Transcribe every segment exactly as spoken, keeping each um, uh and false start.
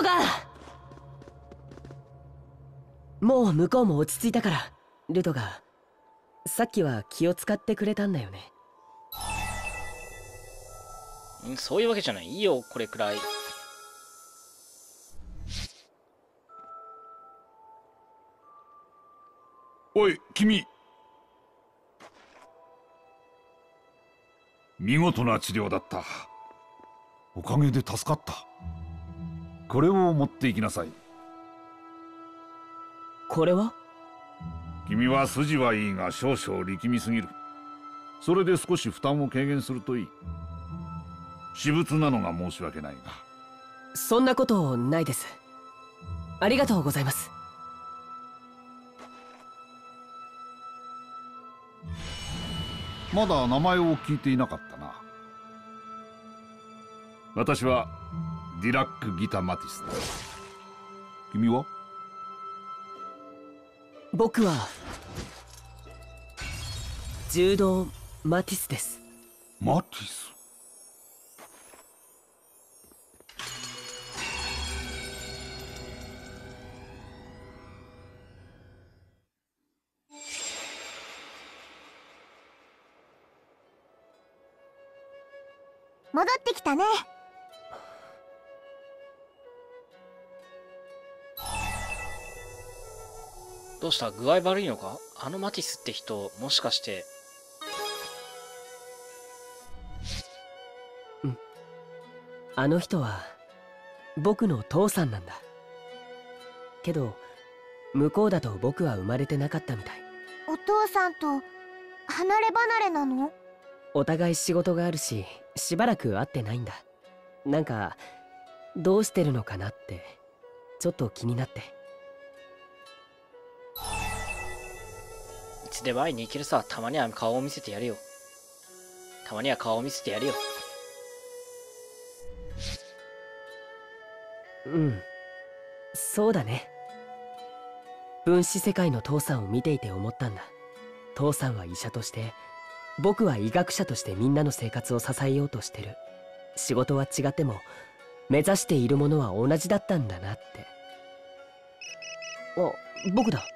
か。もう向こうも落ち着いたから。ルトがさっきは気を使ってくれたんだよね。 ん、そういうわけじゃない。いいよ、これくらい。 おい君、見事な治療だった。おかげで助かった。これを持っていきなさい。 これは？ 君は筋はいいが少々力みすぎる。それで少し負担を軽減するといい。私物なのが申し訳ないが。 そんなことないです。ありがとうございます。 まだ名前を聞いていなかったな。私はディラック・ギタ・マティスだ。君は？ 僕は柔道マティスです。 マティス？ 戻ってきたね。 どうした？具合悪いのか？あのマティスって人、もしかして。 うん。あの人は僕の父さんなんだ。けど向こうだと僕は生まれてなかったみたい。 お父さんと離れ離れなの？ お互い仕事があるし、しばらく会ってないんだ。なんかどうしてるのかなってちょっと気になって。 いつでも会いに行けるさ。たまには顔を見せてやるよ。たまには顔を見せてやるよ。 うん、そうだね。分子世界の父さんを見ていて思ったんだ。父さんは医者として、僕は医学者としてみんなの生活を支えようとしてる。仕事は違っても目指しているものは同じだったんだなって。あ、僕だ。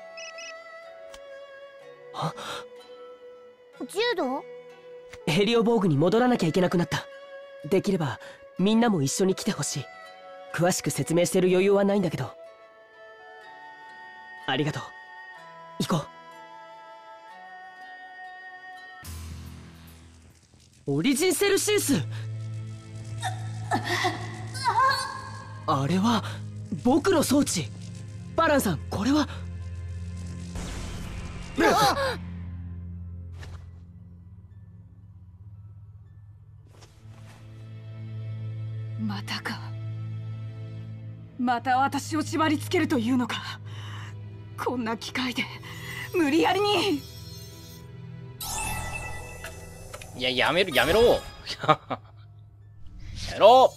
あ、 柔道？ ヘリオボーグに戻らなきゃいけなくなった。できればみんなも一緒に来てほしい。詳しく説明してる余裕はないんだけど。ありがとう。行こう。オリジンセルシウス。あれは僕の装置。バランさん、これは。 またか。また私を縛り付けるというのか。こんな機械で無理やりに。 いや、やめろ、やめろやめろ。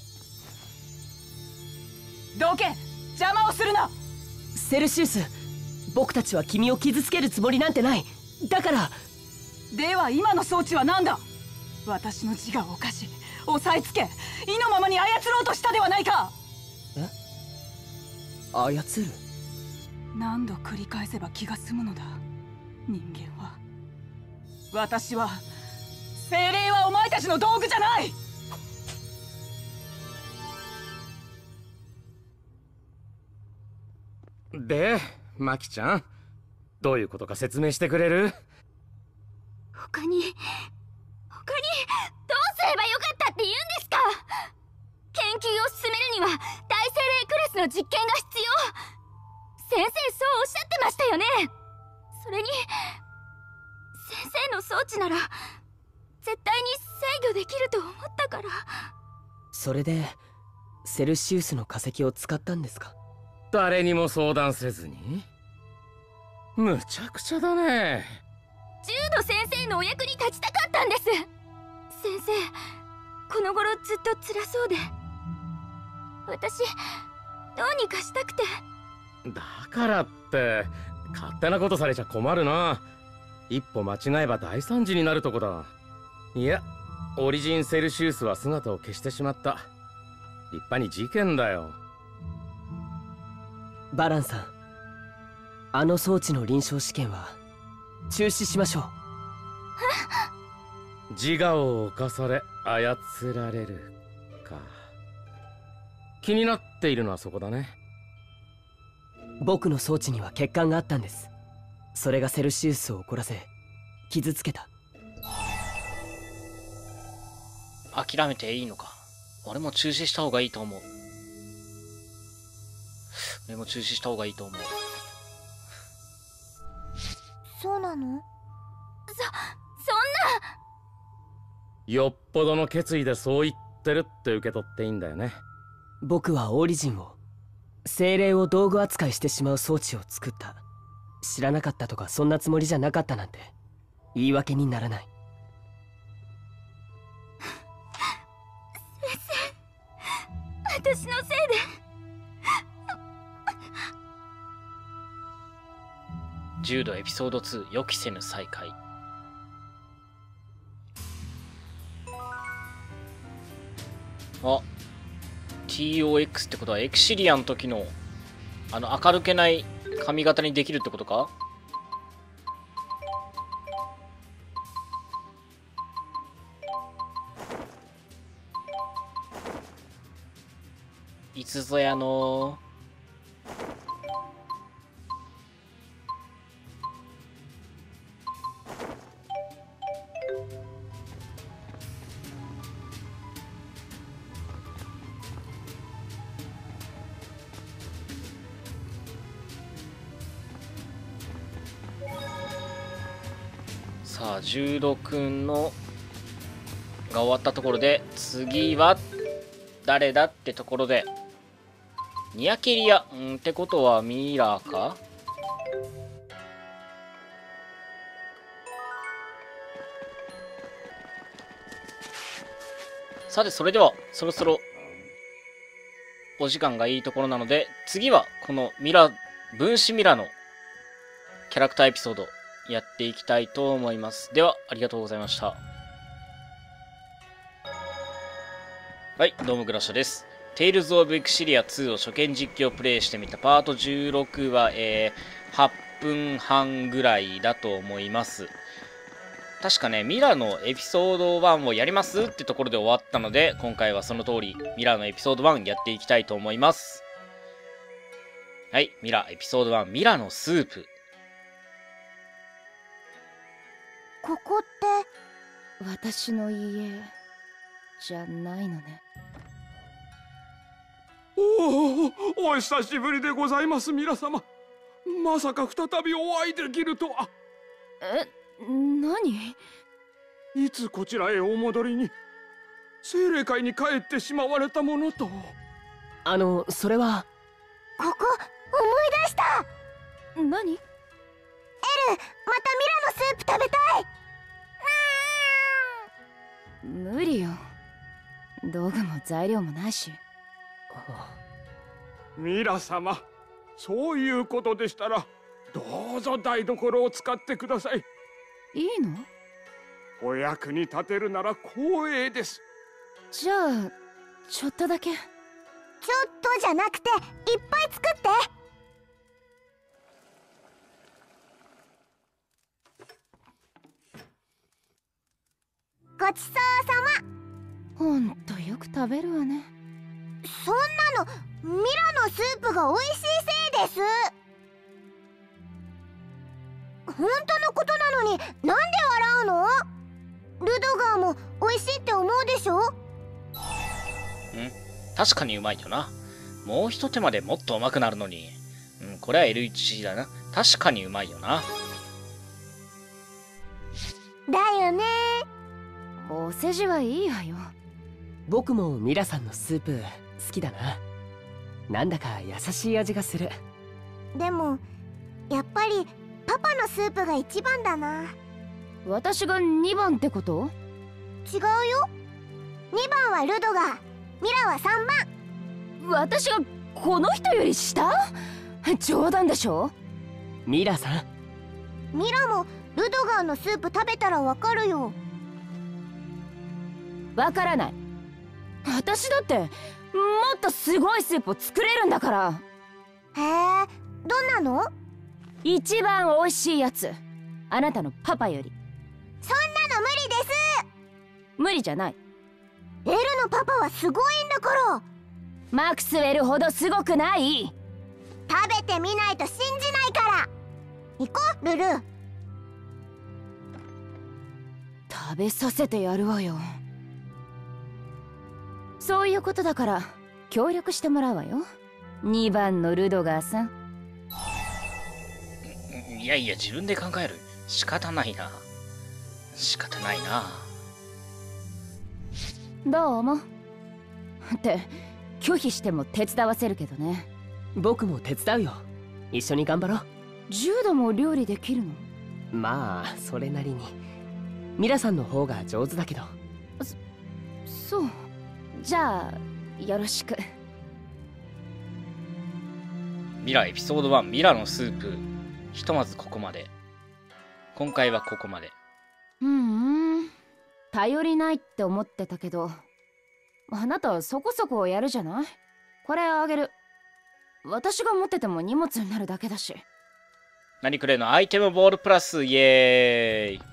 どけ、邪魔をするな。 セルシウス、僕たちは君を傷つけるつもりなんてない。だから。 では今の装置は何だ？私の自我を犯し押さえつけ、意のままに操ろうとしたではないか。 え？操る？ 何度繰り返せば気が済むのだ。人間は、私は、精霊はお前たちの道具じゃない。 で、マキちゃん、どういうことか説明してくれる？ 他に他にどうすればよかったって言うんですか？研究を進めるには大精霊クラスの実験が必要。先生、そうおっしゃってましたよね。それに先生の装置なら絶対に制御できると思ったから。 それでセルシウスの化石を使ったんですか？ 誰にも相談せずに？むちゃくちゃだね。 柔道先生のお役に立ちたかったんです。先生、この頃ずっと辛そうで、私どうにかしたくて。 だからって勝手なことされちゃ困るな。一歩間違えば大惨事になるとこだ。いや、オリジンセルシウスは姿を消してしまった。立派に事件だよ。 バランさん、あの装置の臨床試験は中止しましょう。 自我を侵され操られるか。気になっているのはそこだね。 僕の装置には欠陥があったんです。それがセルシウスを怒らせ傷つけた。 諦めていいのか。俺も中止した方がいいと思う。俺も中止した方がいいと思う。 そうなの？そ、そんな。 よっぽどの決意でそう言ってるって受け取っていいんだよね。 僕はオリジンを、精霊を道具扱いしてしまう装置を作った。知らなかったとかそんなつもりじゃなかったなんて言い訳にならない。 先生、私のせいで。 柔道エピソードツー、予期せぬ再会。あ、 ティーオーエックス ってことはエクシリアの時のあの明るけない髪型にできるってことか。いつぞやのさあ、柔道くんのが終わったところで、次は誰だってところで、ニヤケリア、んってことはミラーか。さて、それではそろそろお時間がいいところなので、次はこのミラ分子ミラのキャラクターエピソードやっていきたいと思います。では、ありがとうございました。はい、どうもグラシャです。テイルズ・オブ・エクシリアツーを初見実況プレイしてみたパートじゅうろくは、えー、はっぷんはんぐらいだと思います。確かね、ミラのエピソードワンをやりますってところで終わったので、今回はその通りミラのエピソードワンやっていきたいと思います。はい、ミラエピソードワン、ミラのスープ。 ここって私の家じゃないのね。 おお、お久しぶりでございます、ミラ様。まさか再びお会いできるとは。 え、何？ いつこちらへお戻りに、精霊界に帰ってしまわれたものと。 あの、それは。 ここ思い出した。 何？エル、 またミラのスープ食べたい。 無理よ。道具も材料もないし。 ミラ様、そういうことでしたらどうぞ台所を使ってください。 いいの？ お役に立てるなら光栄です。 じゃあちょっとだけ。 ちょっとじゃなくていっぱい作って。ごちそうさま。 ほんとよく食べるわね。 そんなのミラのスープが美味しいせいです。本当のことなのになんで笑うの？ルドガーも美味しいって思うでしょ？ん？ 確かにうまいよな。もう一手間でもっとうまくなるのに。うん、これは エルワンシー だな。確かにうまいよな。 だよね。 お世辞はいいわよ。 僕もミラさんのスープ好きだな。なんだか優しい味がする。 でもやっぱりパパのスープが一番だな。 私がにばんってこと？ 違うよ。にばんはルドガー、ミラはさんばん。 私がこの人より下？冗談でしょ。 ミラさん、 ミラもルドガーのスープ食べたらわかるよ。 わからない。私だってもっとすごいスープを作れるんだから。 へえ、どんなの？ 一番おいしいやつ。あなたのパパより。 そんなの無理です。 無理じゃない。 エルのパパはすごいんだから。 マクスウェルほどすごくない。 食べてみないと信じないから。行こう、ルル。 食べさせてやるわよ。そういうことだから協力してもらうわよ。にばんのルドガーさん。 いやいや、自分で考える。仕方ないな。仕方ないな。 どうも。って拒否しても手伝わせるけどね。 僕も手伝うよ。一緒に頑張ろう。 柔道も料理できるの？ まあそれなりに。ミラさんの方が上手だけど。 そそう。じゃあよろしく。 ミラエピソードワン、ミラのスープ。ひとまずここまで。今回はここまで。 うんうん。頼りないって思ってたけど、あなたはそこそこやるじゃない？これあげる。私が持ってても荷物になるだけだし。 何くれのアイテムボールプラス、イエーイ。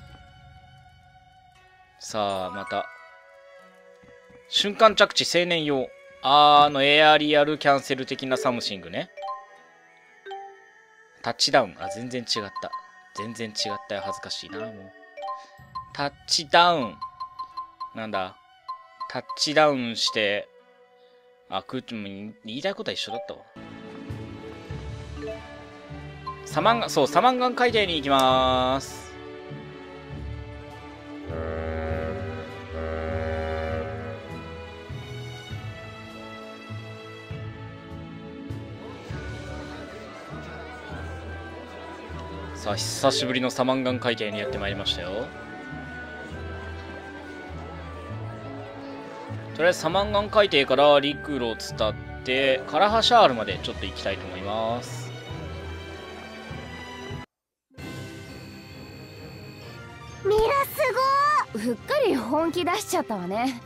さあ、また。瞬間着地青年用。あーのエアリアルキャンセル的なサムシングね。タッチダウン。あ、全然違った。全然違ったよ。恥ずかしいな、もう。タッチダウン。なんだ。タッチダウンして、あ、空中も言いたいことは一緒だったわ。サマンガン、そう、サマンガン海底に行きまーす。さあ、久しぶりのサマンガン海底にやってまいりましたよ。とりあえずサマンガン海底から陸路を伝ってカラハシャールまでちょっと行きたいと思います。 ミラすごー。うっかり本気出しちゃったわね。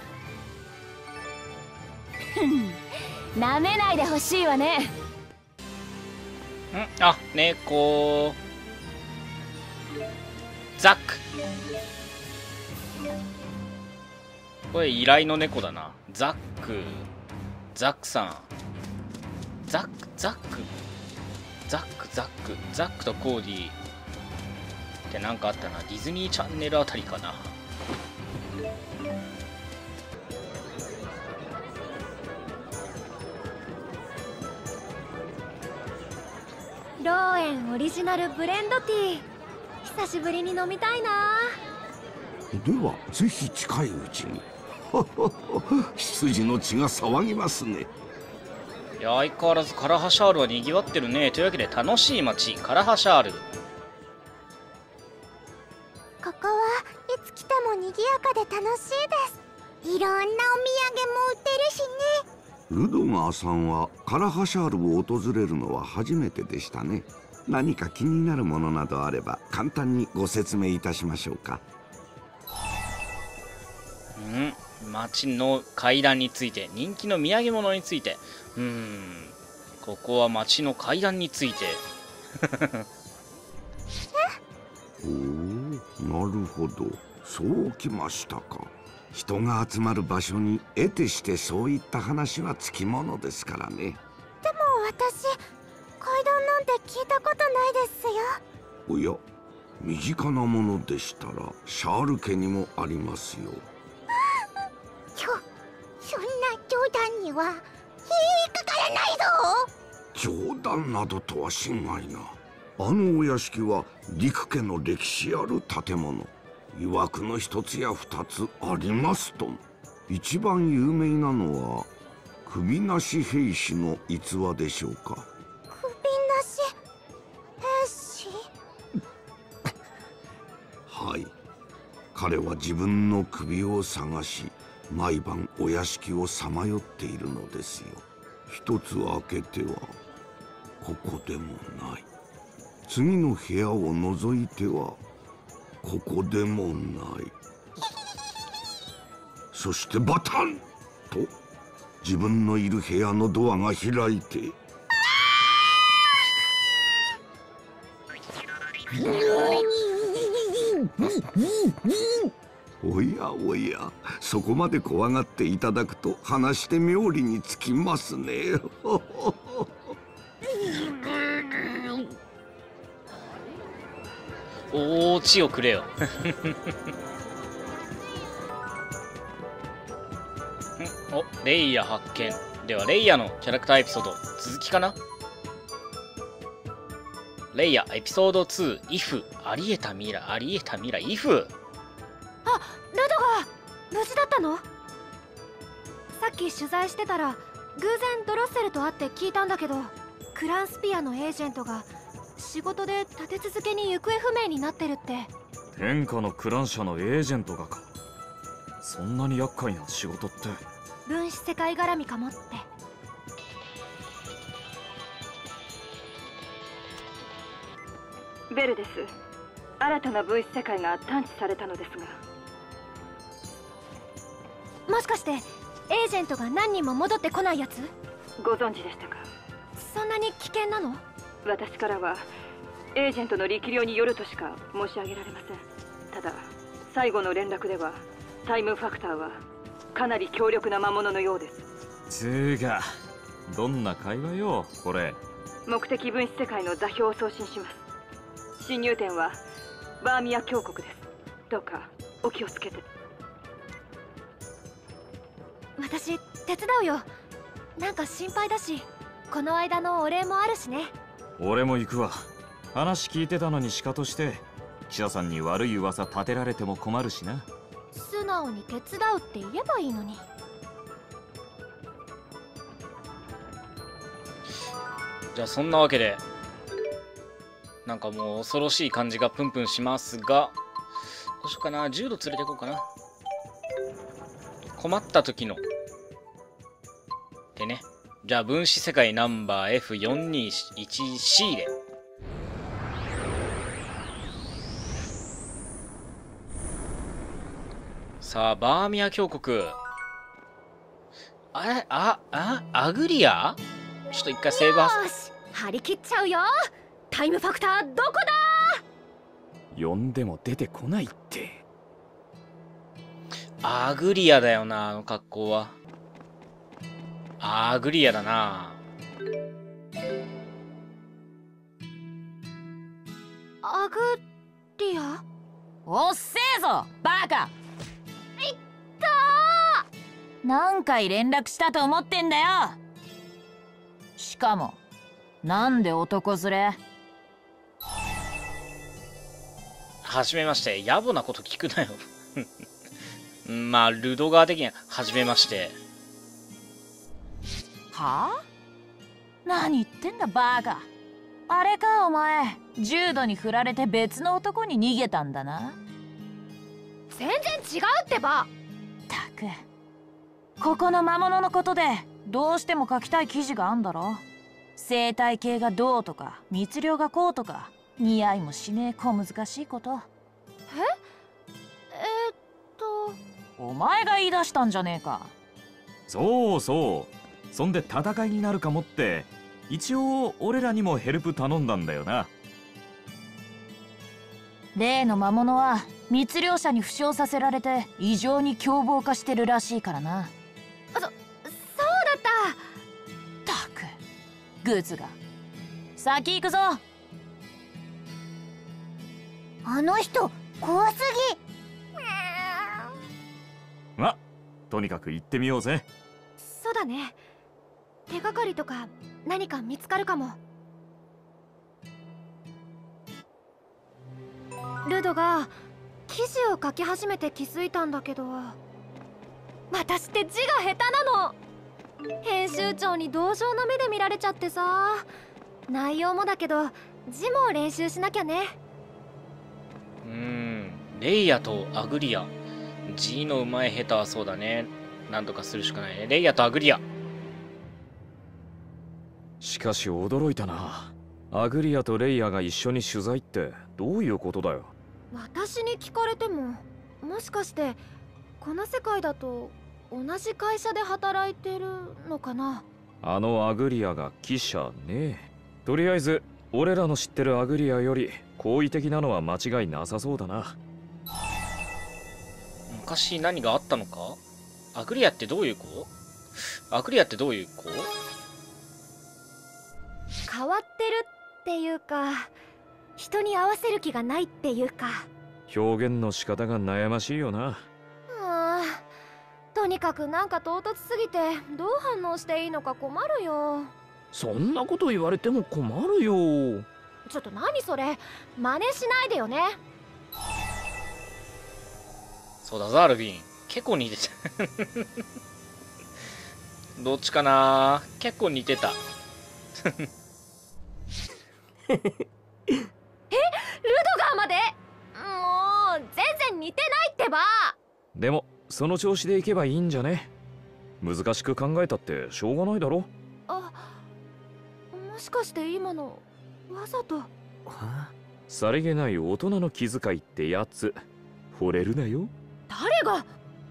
なめないでほしいわね。 んあ、猫ザック。これ依頼の猫だな。ザック。ザックさん。ザック、ザック。ザック、ザック。ザックとコーディってなんかあったな。ディズニーチャンネルあたりかな。 ローエンオリジナルブレンドティー。久しぶりに飲みたいな。 ではぜひ近いうちに。羊の血が騒ぎますね。 いや、相変わらずカラハシャールは賑わってるね。というわけで楽しい街カラハシャール。 ここはいつ来ても賑やかで楽しいです。いろんなお土産も売ってるしね。 ルドガーさんはカラハシャールを訪れるのは初めてでしたね。何か気になるものなどあれば簡単にご説明いたしましょうか。 うん街の階段について、人気の土産物について、うーんここは街の階段について。 おお、なるほど、そうきましたか。人が集まる場所に得てしてそういった話はつきものですからね。 でも私階段なんて聞いたことないですよ。 おや、身近なものでしたらシャール家にもありますよ。 ちょ、そんな冗談には引っかからないぞ。 冗談などとは心外な。あのお屋敷は陸家の歴史ある建物。曰くの一つや二つありますとも。一番有名なのは首なし兵士の逸話でしょうか。 首なし兵士はい、彼は自分の首を探し毎晩お屋敷をさまよっているのですよ。一つ開けてはここでもない、次の部屋を覗いてはここでもないそしてバタンと自分のいる部屋のドアが開いて、 おやおや、そこまで怖がっていただくと話して妙理につきますね。 おー、血をくれよ。お、レイヤ発見。ではレイヤのキャラクターエピソード続きかな。レイヤエピソードツー、イフ、ありえた未来、ありえた未来、イフ。 あ、ルドが無事だったの？さっき取材してたら偶然ドロッセルと会って聞いたんだけど、クランスピアのエージェントが仕事で立て続けに行方不明になってるって。 天下のクラン社のエージェントがか。そんなに厄介な仕事って。 分子世界絡みかもって。 ベルです。新たな分子世界が探知されたのですが。 もしかしてエージェントが何人も戻ってこないやつ？ ご存知でしたか？ そんなに危険なの？ 私からはエージェントの力量によるとしか申し上げられません。ただ最後の連絡ではタイムファクターはかなり強力な魔物のようです。 つーがどんな会話よこれ。 目的分子世界の座標を送信します。侵入点はバーミヤ峡谷です。どうかお気をつけて。 私手伝うよ。なんか心配だし、この間のお礼もあるしね。 俺も行くわ。話聞いてたのにシカとして記者さんに悪い噂立てられても困るしな。 素直に手伝うって言えばいいのに。 じゃあそんなわけでなんかもう恐ろしい感じがプンプンしますが、どうしようかな。じゅうど連れていこうかな。困った時のでね。じゃあ分子世界ナンバー エフよんにいちシー でさあバーミヤ峡谷。あれ、ああアグリア。ちょっと一回セーブはよし、張り切っちゃうよ。タイムファクターどこだ？ 呼んでも出てこないって。 アグリアだよな、あの格好は。アグリアだな。 アグリア？ おっせえぞバカ。 いったー。何回連絡したと思ってんだよ。しかもなんで男連れ？ はじめまして。野暮なこと聞くなよ。まあルドガー的にははじめまして。 はあ？何言ってんだバカ。あれかお前、重度に振られて別の男に逃げたんだな。 全然違うってば。 たく、ここの魔物のことでどうしても書きたい記事があんだろ。生態系がどうとか密漁がこうとか、似合いもしねえ小難しいこと。 ええー、っとお前が言い出したんじゃねえか。 そうそう。そんで戦いになるかもって一応俺らにもヘルプ頼んだんだよな。 例の魔物は密漁者に負傷させられて異常に凶暴化してるらしいからな。 そ、そうだった。 たく、グズが。先行くぞ。 あの人怖すぎ。 ま、とにかく行ってみようぜ。 そうだね。手がかりとか何か見つかるかも。ルドが記事を書き始めて気づいたんだけど、私って字が下手なの。編集長に同情の目で見られちゃってさ。内容もだけど字も練習しなきゃね。 うーん、レイヤとアグリア。字の上手い下手はそうだね。なんとかするしかないね。レイヤとアグリア。 しかし驚いたな。アグリアとレイヤが一緒に取材ってどういうことだよ。 私に聞かれても、もしかしてこの世界だと同じ会社で働いてるのかな。 あのアグリアが記者ね。とりあえず俺らの知ってるアグリアより好意的なのは間違いなさそうだな。 昔何があったのか。アグリアってどういう子？アグリアってどういう子？ 変わってるっていうか、人に合わせる気がないっていうか。 表現の仕方が悩ましいよな。 ああ、とにかくなんか唐突すぎてどう反応していいのか困るよ。 そんなこと言われても困るよ。 ちょっと何それ、真似しないでよね。 そうだぞアルビン、結構似てたどっちかな、結構似てたえ、ルドガーまで？もう全然似てないってば。 でもその調子でいけばいいんじゃね。難しく考えたってしょうがないだろ。 あ、もしかして今のわざと？ さりげない大人の気遣いってやつ、惚れるなよ。 誰が？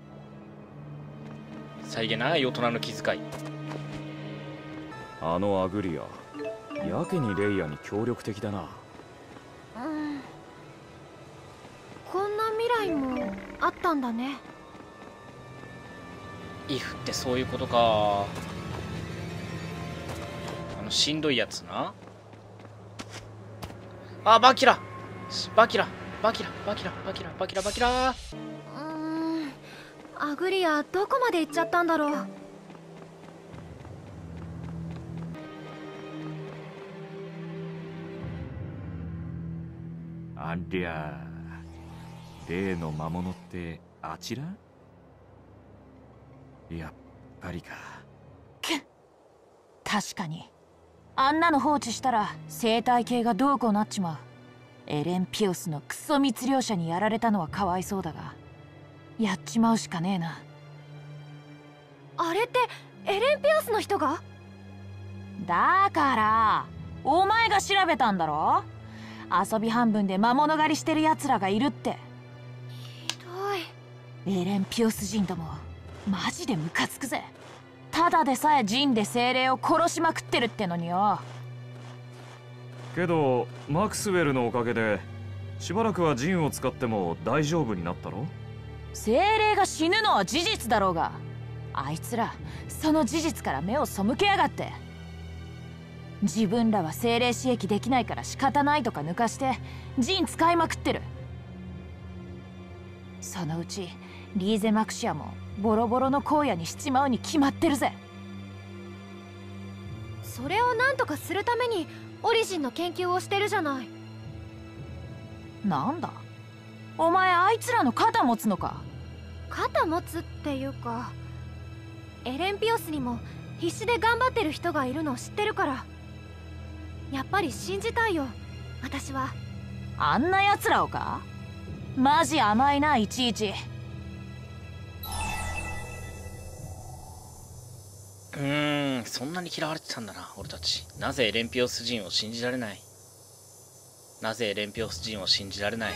さりげない大人の気遣い。 あのアグリア、やけにレイヤに協力的だな。 うん、こんな未来もあったんだね。 イフってそういうことか。あのしんどいやつな。あ、バキラバキラバキラバキラバキラバキラバキラ。 うーん、アグリアどこまで行っちゃったんだろう。 ありゃー、例の魔物ってあちら？やっぱりか。 くっ、確かにあんなの放置したら生態系がどうこうなっちまう。エレン・ピオスのクソ密猟者にやられたのはかわいそうだが、やっちまうしかねえな。 あれってエレン・ピオスの人が？ だからお前が調べたんだろ。遊び半分で魔物狩りしてるやつらがいるって。 ひどい。エレン・ピオス人どもマジでムカつくぜ。ただでさえ陣で精霊を殺しまくってるってのによ。 けどマクスウェルのおかげでしばらくは陣を使っても大丈夫になったろ。 精霊が死ぬのは事実だろうが、あいつらその事実から目を背けやがって。自分らは精霊刺激できないから仕方ないとか抜かして陣使いまくってる。そのうちリーゼマクシアもボロボロの荒野にしちまうに決まってるぜ。 それを何とかするためにオリジンの研究をしてるじゃない。 なんだお前、あいつらの肩持つのか？ 肩持つっていうか、エレン・ピオスにも必死で頑張ってる人がいるのを知ってるから、やっぱり信じたいよ私は。 あんな奴らをか？マジ甘いな、いちいち。 うーん、そんなに嫌われてたんだな俺たち。なぜエレンピオス人を信じられない？なぜエレンピオス人を信じられない？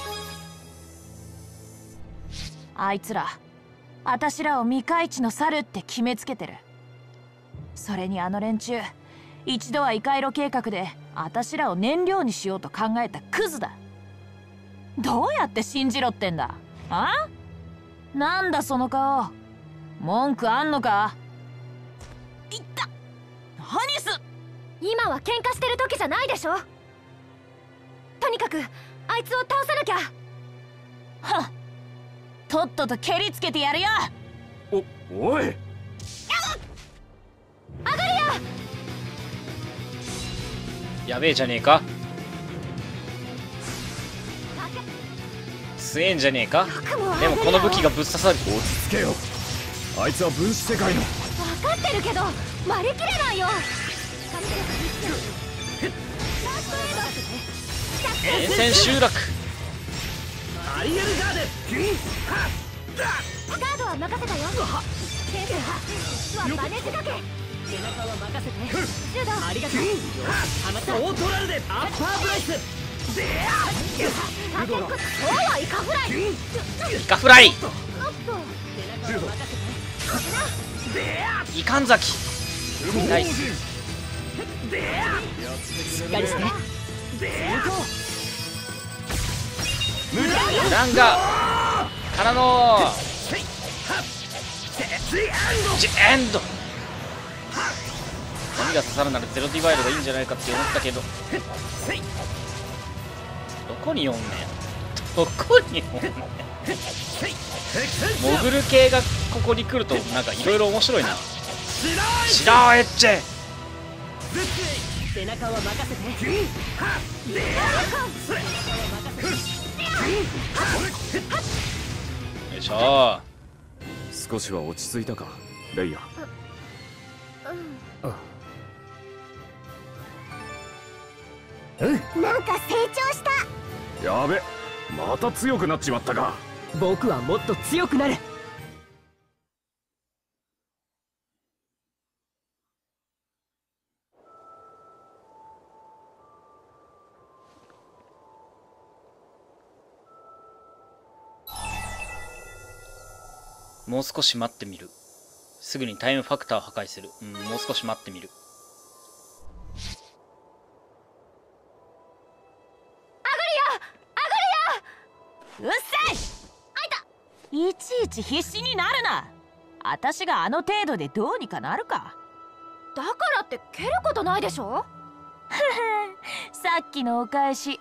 あいつらあたしらを未開地の猿って決めつけてる。それにあの連中、一度は異界路計画であたしらを燃料にしようと考えたクズだ。どうやって信じろってんだ？あ？なんだその顔、文句あんのか？いった。何す？ 今は喧嘩してる時じゃないでしょ。とにかくあいつを倒さなきゃ。 はっ、とっとと蹴りつけてやるよ。 お、おい、 アグリア。 やべえじゃねえか。強えんじゃねえか。でもこの武器がぶっ刺さる。 落ち着けよ。あいつは分子世界の。 分かってるけど割り切れないよ。 沿線集落。 アリエルガーデン。 ガードは任せたよ。先生はバネ仕掛け。背中は任せて。柔道ありがとう。あなたオートラルでアッパーブライス。でやタケックそうはイカフライ。 イカフライ。 おっと背中は任せて。 イカンザキ。ナイス。 しっかりして。 ランガからのジエンド。何が刺さるならゼロディバイドがいいんじゃないかって思ったけど、どこにおんねん、どこにおんねん。モグル系がここに来るとなんかいろいろ面白いな。シラーエッチェ、 背中は任せて。 よいしょ。 少しは落ち着いたかレイヤ。 なんか成長した。 やべ、また強くなっちまったか。 僕はもっと強くなる。 もう少し待ってみる。すぐにタイムファクターを破壊する。うん、もう少し待ってみる。 うっせい。いちいち必死になるな。私があの程度でどうにかなるか。 だからって蹴ることないでしょ。 さっきのお返し。ん？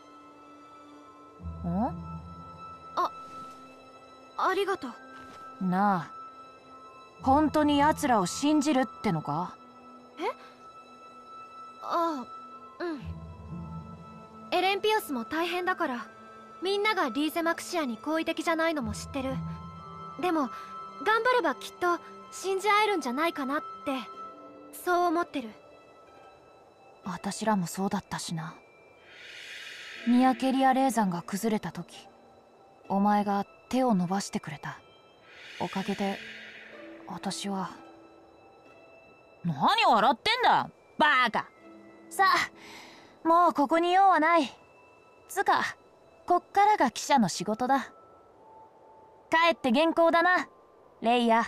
あ、ありがとう。 なあ、本当に奴らを信じるってのか？ え？ああ、うん。エレンピオスも大変だから、みんながリーゼマクシアに好意的じゃないのも知ってる。でも頑張ればきっと信じ合えるんじゃないかなって、そう思ってる。 私らもそうだったしな。ニアケリア霊山が崩れた時、お前が手を伸ばしてくれたおかげで私は。何笑ってんだバーカ。さあ、もうここに用はない。つかこっからが記者の仕事だ。帰って原稿だなレイヤ。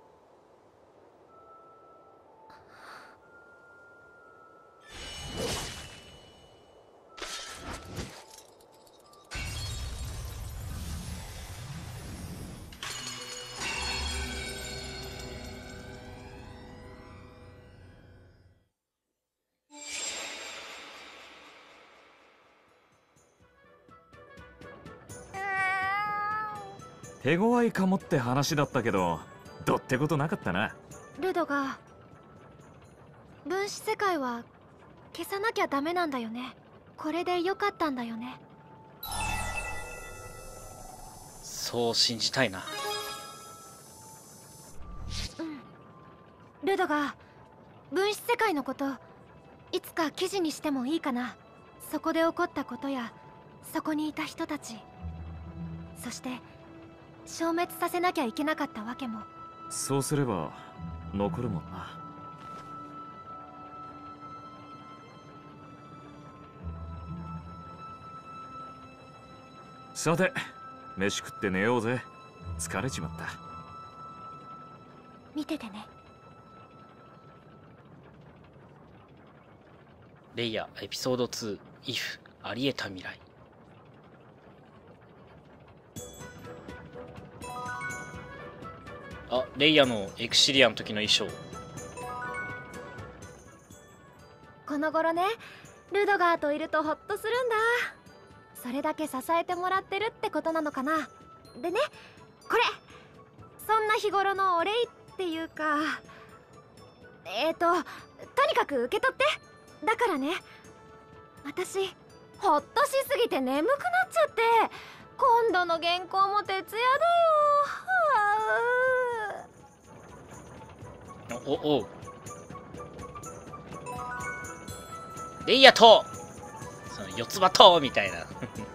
手強いかもって話だったけど、どってことなかったな。 ルドが、分子世界は消さなきゃダメなんだよね。これでよかったんだよね。 そう信じたいな。 うん。ルドが、分子世界のこと、いつか記事にしてもいいかな。そこで起こったことや、そこにいた人たち、そして消滅させなきゃいけなかったわけも。 そうすれば残るもんな。さて、飯食って寝ようぜ。疲れちまった。 見ててね。 レイヤエピソードツー イフ ありえた未来。あ、レイヤのエクシリアの時の衣装。 この頃ね、ルドガーといるとホッとするんだ。それだけ支えてもらってるってことなのかな。でね、これそんな日頃のお礼っていうか、えーととにかく受け取って。だからね、私ホッとしすぎて眠くなっちゃって、今度の原稿も徹夜だよ。 おおう、レイヤとその四つ葉とみたいな